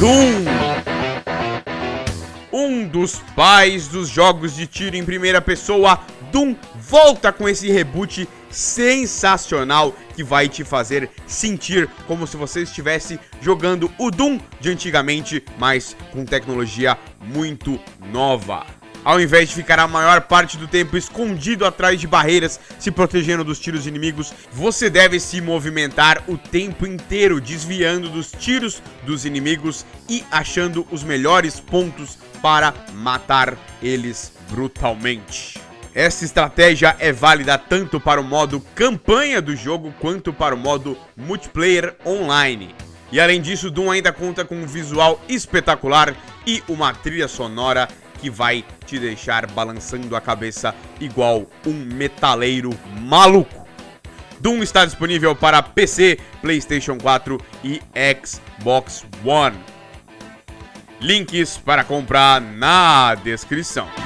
Doom. Um dos pais dos jogos de tiro em primeira pessoa, Doom volta com esse reboot sensacional que vai te fazer sentir como se você estivesse jogando o Doom de antigamente, mas com tecnologia muito nova. Ao invés de ficar a maior parte do tempo escondido atrás de barreiras, se protegendo dos tiros inimigos, você deve se movimentar o tempo inteiro, desviando dos tiros dos inimigos e achando os melhores pontos para matar eles brutalmente. Essa estratégia é válida tanto para o modo campanha do jogo quanto para o modo multiplayer online. E além disso, Doom ainda conta com um visual espetacular e uma trilha sonora que vai te deixar balançando a cabeça igual um metaleiro maluco. Doom está disponível para PC, PlayStation 4 e Xbox One. Links para comprar na descrição.